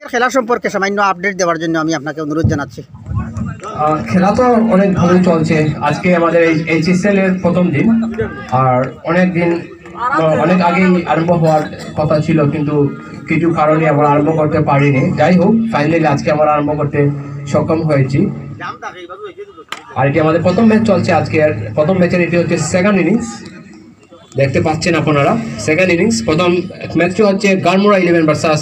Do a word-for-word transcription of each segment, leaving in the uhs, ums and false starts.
খেলা সম্পর্কে সামান্য আপডেট দেওয়ার জন্য আমি আপনাকে অনুরোধ জানাচ্ছি। খেলা তো অনেক ভালোই চলছে। আজকে আমাদের এই এইচএসএল এর প্রথম দিন, আর অনেক দিন অনেক আগেই আরম্ভ হওয়ার কথা ছিল, কিন্তু কিছু কারণে আমরা আরম্ভ করতে পারিনি। যাই হোক, ফাইনালি আজকে আমরা আরম্ভ করতে সক্ষম হয়েছি। আর এটি আমাদের প্রথম ম্যাচ চলছে। আজকে প্রথম ম্যাচের এটি হচ্ছে সেকেন্ড ইনিংস, দেখতে পাচ্ছেন আপনারা সেকেন্ড ইনিংস। প্রথম ম্যাচটি হচ্ছে গারমুড়া ইলেভেন ভার্সাস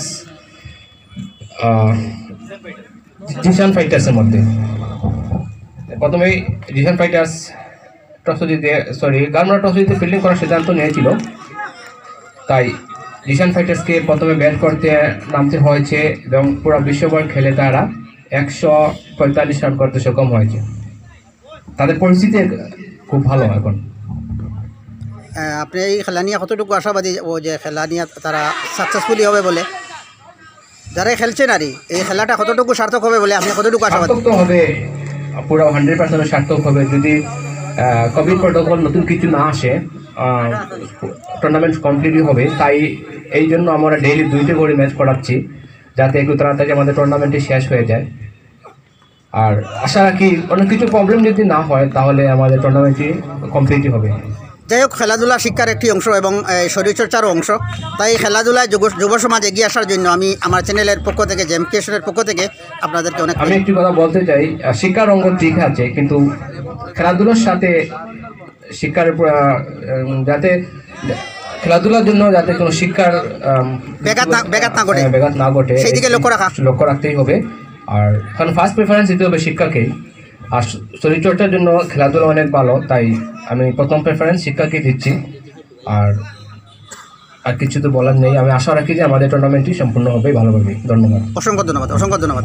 জিশান ফাইটার্সের মধ্যে। প্রথমেই জিশান ফাইটার্স টস জিতে সরি গারমুড়া টস জিতে ফিল্ডিং করার সিদ্ধান্ত নিয়েছিল, তাই জিশান ফাইটার্সকে প্রথমে ব্যাট করতে নামতে হয়েছে এবং পুরো বিশ্বভর খেলে তারা একশো পঁয়তাল্লিশ রান করতে সক্ষম হয়েছে। তাদের পরিস্থিতি খুব ভালো এখন। আপনি এই খেলা নিয়ে কতটুকু আশাবাদী ও যে খেলা নিয়ে তারা সাকসেসফুলি হবে বলে, যারা খেলছেন আর এই খেলাটা কতটুকু সার্থক হবে বলে আপনি কতটুকু আশাবাদী? সার্থক তো হবে, পুরো হান্ড্রেড পার্সেন্ট সার্থক হবে। যদি কোভিড প্রোটোকল নতুন কিছু না আসে, টুর্নামেন্ট কমপ্লিটই হবে। তাই এই জন্য আমরা ডেইলি দুইটা করে ম্যাচ করাচ্ছি, যাতে একটু তাড়াতাড়ি আমাদের টুর্নামেন্টটি শেষ হয়ে যায়। আর আশা রাখি অনেক কিছু প্রবলেম যদি না হয় তাহলে আমাদের টুর্নামেন্টটি কমপ্লিটই হবে। যাই হোক, খেলাধুলা শিক্ষার একটি অংশ এবং শরীরচর্চারও অংশ। তাই খেলাধুলায় যুব যুব সমাজ এগিয়ে আসার জন্য আমি আমার চ্যানেলের পক্ষ থেকে, জেম ক্রিয়েশনের পক্ষ থেকে আপনাদেরকে অনেক। আমি একটি কথা বলতে চাই, শিক্ষার অঙ্গ ঠিক আছে, কিন্তু খেলাধুলার সাথে শিক্ষার যাতে খেলাধুলার জন্য যাতে কোনো শিক্ষার ব্যাঘাত না ব্যাঘাত না ঘটে ব্যাঘাত না ঘটে সেই দিকে লক্ষ্য রাখা লক্ষ্য রাখতেই হবে। আর কারণ ফার্স্ট প্রেফারেন্স দিতে হবে শিক্ষাকেই। আর শরীরচর্চার জন্য খেলাধুলা অনেক ভালো, তাই আমি প্রথম প্রেফারেন্স শিক্ষাকেই দিচ্ছি। আর আর কিছু তো বলার নেই। আমি আশা রাখি যে আমাদের টুর্নামেন্টটি সম্পূর্ণ হবে ভালোভাবে। ধন্যবাদ, অসংখ্য ধন্যবাদ, অসংখ্য ধন্যবাদ।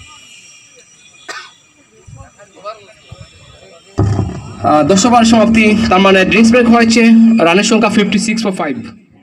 দশ ওভার সমাপ্তি, তার মানে ড্রিঙ্কস ব্রেক হয়েছে। রানের সংখ্যা ফিফটি সিক্স ফর ফাইভ।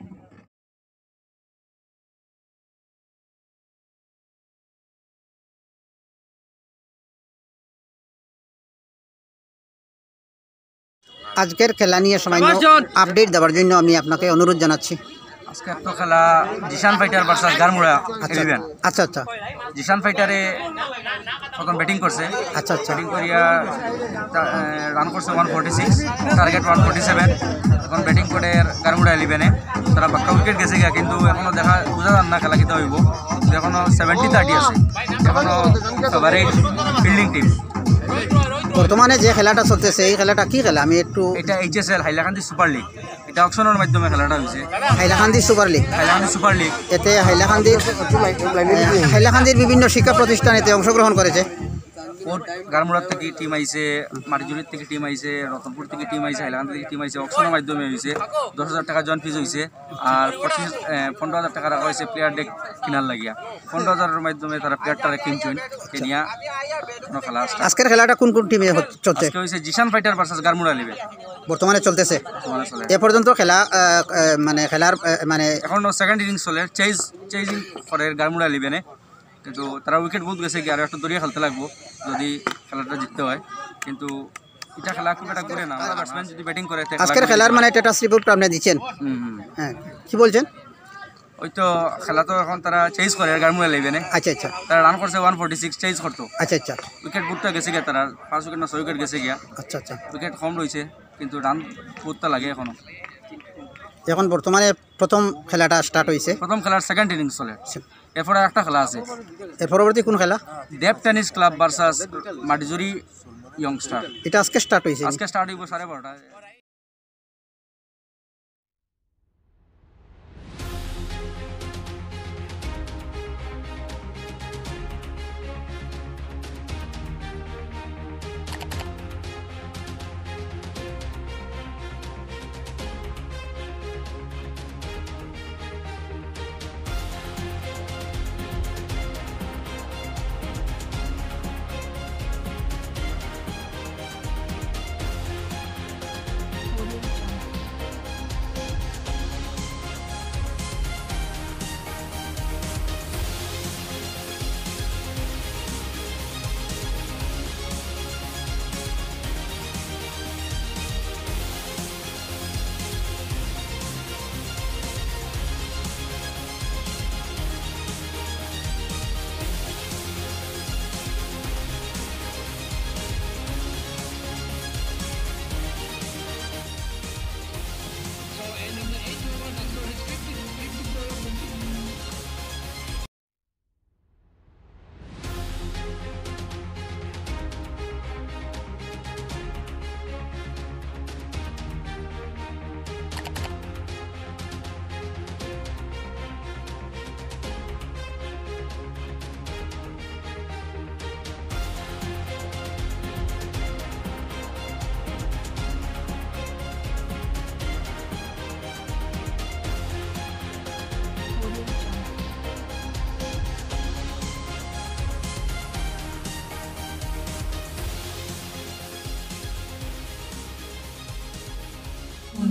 আজকের খেলা নিয়ে সামান্য আপডেট দেওয়ার জন্য আমি আপনাকে অনুরোধ জানাচ্ছি। আজকে তো খেলা Zishan fighter versus Garmura eleven. আচ্ছা আচ্ছা। জিশান ফাইটারে তখন ব্যাটিং করছে। আচ্ছা আচ্ছা। ব্যাটিং করিয়া রান করছে one forty six, target one forty seven. এখন ব্যাটিং করে গারমুড়া ইলেভেনে তারা পাক্কা উইকেট গেছে গিয়া, কিন্তু এখনও দেখা বোঝা যান না খেলা কিতা হইব। এখনও সেভেন্টি থার্টি আছে, এখনও ফেভারিট ফিল্ডিং টিম। বর্তমানে যে খেলাটা চলতেছে এই খেলাটা কি খেলা? আমি একটু এটা এইচএসএল হাইলাকান্দি সুপার লিগ, এটা অকশনের মাধ্যমে খেলাটা হয়েছে। Hailakandi super league, Hailakandi super league. এতে হাইলাকান্দির হাইলাকান্দির বিভিন্ন শিক্ষা প্রতিষ্ঠান এতে অংশগ্রহণ করেছে। গারমুড়ার থেকে টিম আইছে, মাটিজুরির থেকে টিম আইছে, রতনপুর থেকে টিম আইছে, হাইলাকান্দি থেকে টিম আইছে। অকশনের মাধ্যমে হয়েছে। দশ হাজার টাকা জয়েন ফিজ হয়েছে, আর পঁচিশ পনেরো হাজার টাকা রাখা হয়েছে প্লেয়ার ডেক কিনার লাগিয়া। পনেরো হাজারের মাধ্যমে তারা প্লেয়ারটারে কিনছেন, কিনিয়া কোনো খেলা। আজকের খেলাটা কোন কোন টিমে চলছে? হয়েছে Zishan fighter versus Garmura eleven বর্তমানে চলতেছে। এ পর্যন্ত খেলা মানে খেলার মানে এখনো সেকেন্ড ইনিংস চলে। চেজ চেজিং করে গারমুড়া ইলেভেনে, কিন্তু তারা উইকেট বহুত গেছে কি, আর একটু দরিয়া খেলতে লাগবো যদি খেলাটা জিততে হয়। কিন্তু এটা খেলা খুব একটা করে না, ব্যাটসম্যান যদি ব্যাটিং করে। আজকের খেলার মানে স্ট্যাটাস রিপোর্ট আপনি দিচ্ছেন? হ্যাঁ, কি বলছেন? ওই তো খেলা তো এখন তারা চেঞ্জ করে গারমুড়া ইলেভেনে। আচ্ছা আচ্ছা। তারা রান করছে ওয়ান ফোর্টি সিক্স, চেঞ্জ করতো। আচ্ছা আচ্ছা। উইকেট বুটটা গেছে গিয়া, তারা পাঁচ উইকেট না ছয় উইকেট গেছে গিয়া। আচ্ছা আচ্ছা। উইকেট কম রয়েছে, কিন্তু রান বুটটা লাগে এখনো। এখন বর্তমানে প্রথম খেলাটা স্টার্ট হয়েছে। প্রথম খেলার সেকেন্ড ইনিংস চলে, এরপরে একটা খেলা আছে। এর পরবর্তী কোন খেলা? Dev tennis club versus Matijuri youngster. এটা আজকে স্টার্ট হয়েছে। আজকে স্টার্ট হইব সাড়ে বারোটায়।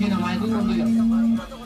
নামাই দিন